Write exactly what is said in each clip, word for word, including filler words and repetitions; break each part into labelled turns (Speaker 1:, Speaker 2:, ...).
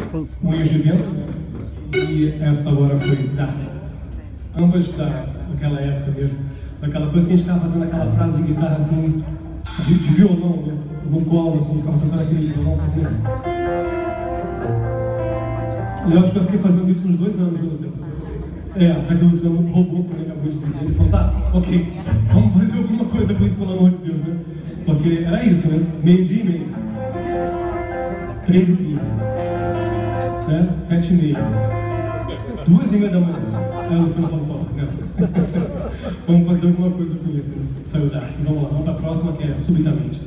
Speaker 1: Moinhos de Vento, né? E essa agora foi Dark. Ambas da, daquela época mesmo, daquela coisa que a gente ficava fazendo aquela frase de guitarra assim, de, de violão, né? No colo, assim, ficava tocando aquele violão, fazia assim. E eu acho que eu fiquei fazendo isso uns dois anos, né, Luciano? É, até que o Luciano roubou, como ele acabou de dizer. Ele falou, tá, ok, vamos fazer alguma coisa com isso, pelo amor de Deus, né? Porque era isso, né? Meio-dia e meio. Três e quinze. Né? Sete e meia. Duas e meia da manhã. Aí o Luciano falou, pô, não. Vamos fazer alguma coisa com isso, né? Saiu Dark. Vamos lá, vamos pra próxima, que é Subitamente.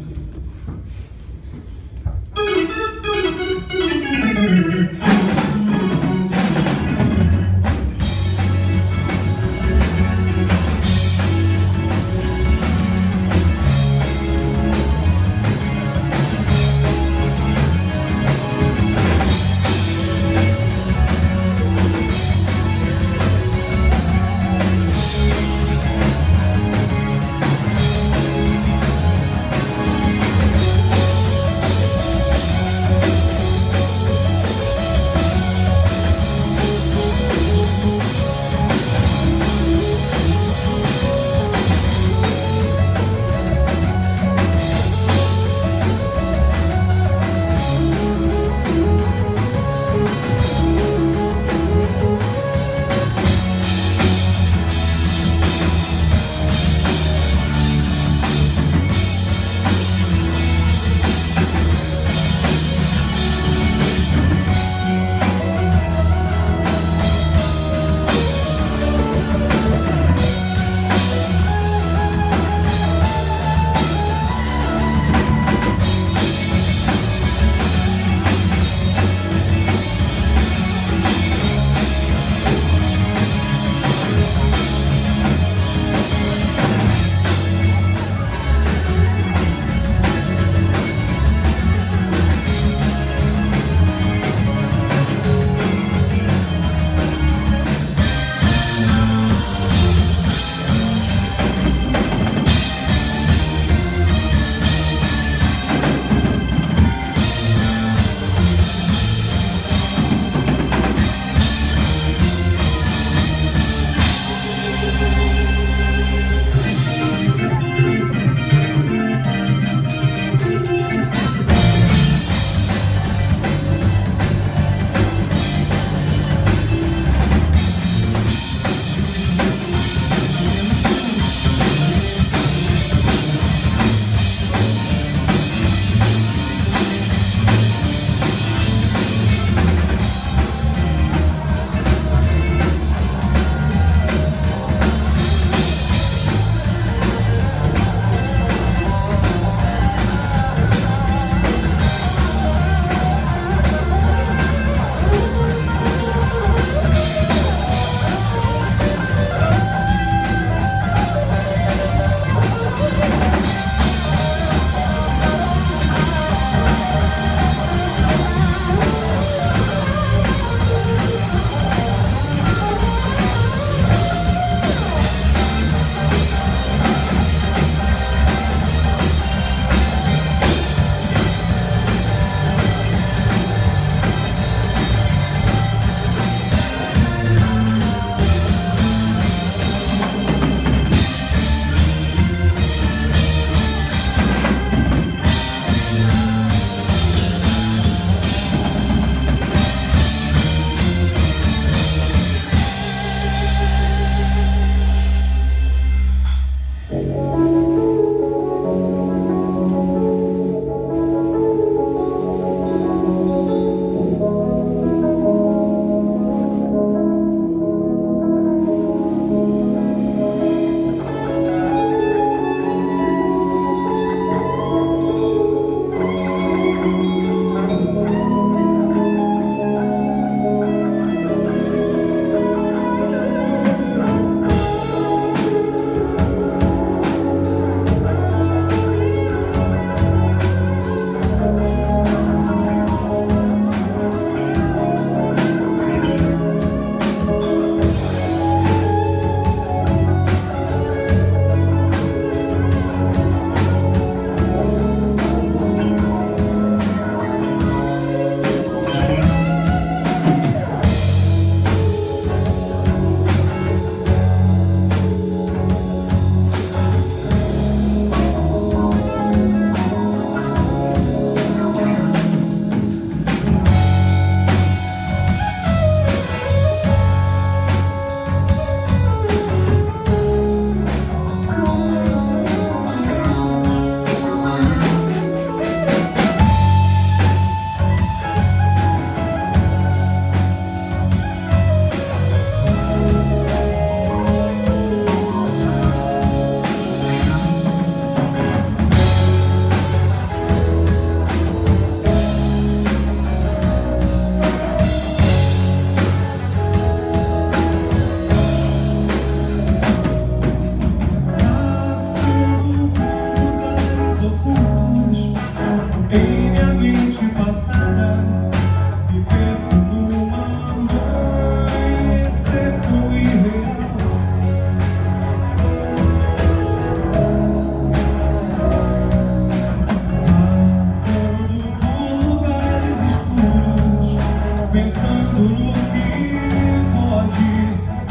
Speaker 1: pensando no que pode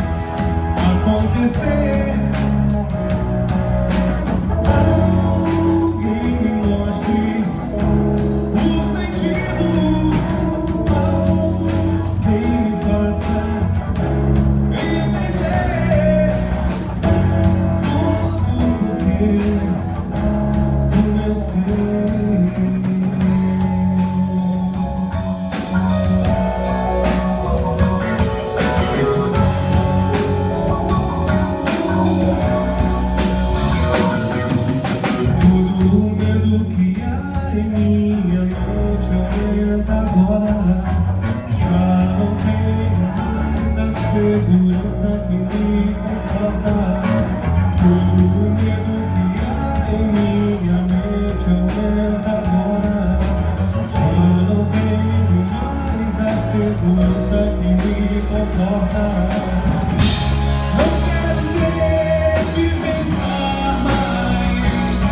Speaker 1: acontecer. Alguém me mostre o sentido, alguém me faça entender tudo porque do meu ser. Segurança que me conforta. Todo o medo que há em minha mente aumenta agora. Já não tenho mais a segurança que me conforta. Não quero ter que pensar mais.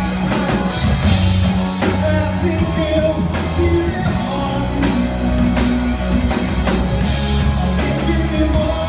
Speaker 1: É assim que eu me derroto. Alguém que me mostra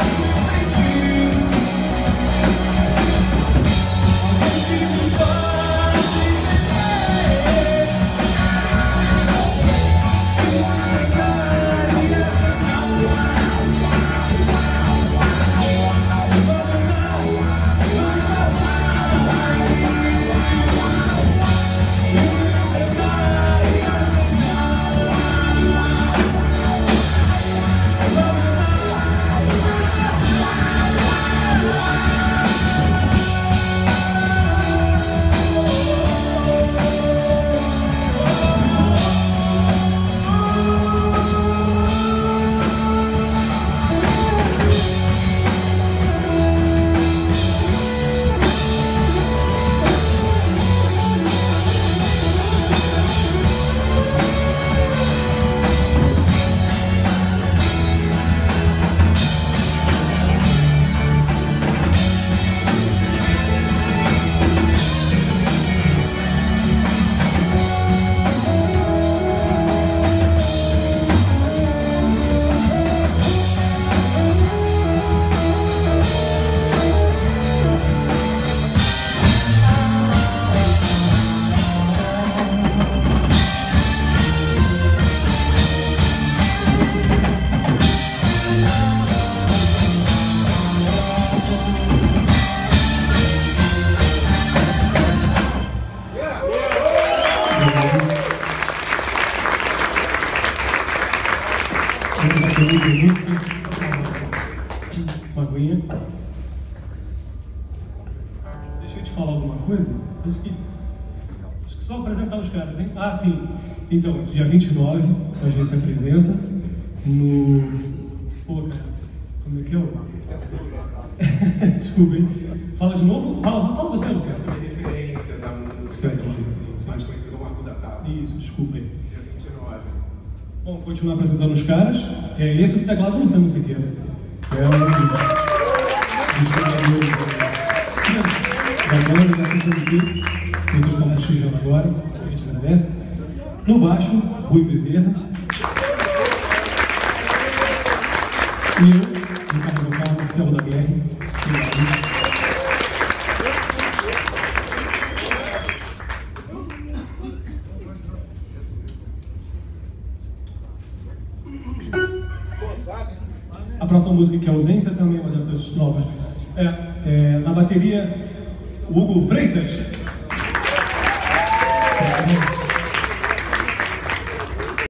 Speaker 1: uma aguinha. Deixa eu te falar alguma coisa. Acho que, acho que só apresentar os caras, hein? Ah, sim. Então, dia vinte e nove, a gente se apresenta no... Pô, cara, como é que é o... Desculpa, hein? Fala de novo? Fala, fala você, Luciano.
Speaker 2: A referência da música mais conhecida como Arco da Tapa.
Speaker 1: Isso, desculpa aí.
Speaker 2: Dia vinte e nove.
Speaker 1: Bom, continuar apresentando os caras. É, esse do teclado não sei se queira. É um dos jogadores da banda da C C D P, que vocês estão prestigiando agora, a gente agradece. No baixo, Rui Bezerra. E eu, no carro vocal, Marcelo da B R. A próxima música, que é Ausência, também é uma dessas novas. É, é, na bateria, o Hugo Freitas. É,